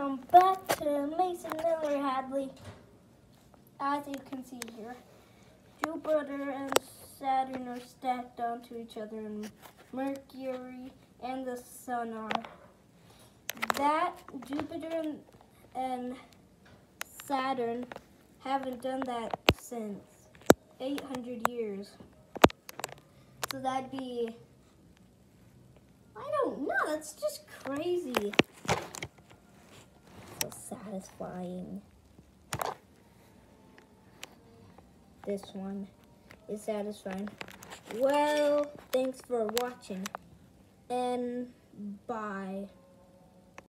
welcome back to Mason Miller Hadley. As you can see here, Jupiter and Saturn are stacked onto each other, and Mercury and the Sun are. That Jupiter and Saturn haven't done that since 800 years. So that'd be, I don't know, that's just crazy. So satisfying. This one is satisfying. Well, thanks for watching, and bye.